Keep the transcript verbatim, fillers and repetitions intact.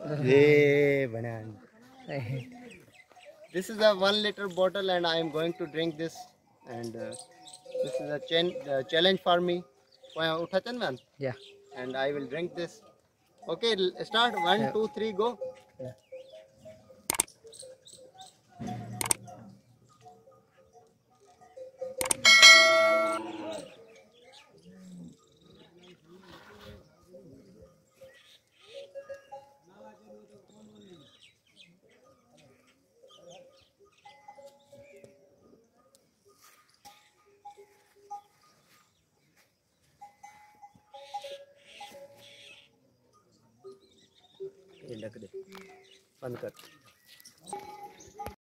Yeah, banana. This is a one liter bottle, and I am going to drink this. And uh, this is a ch uh, challenge for me. Yeah. And I will drink this. Okay, start. One, Yeah. two, three, go. Yeah. ये लग दे बंद कर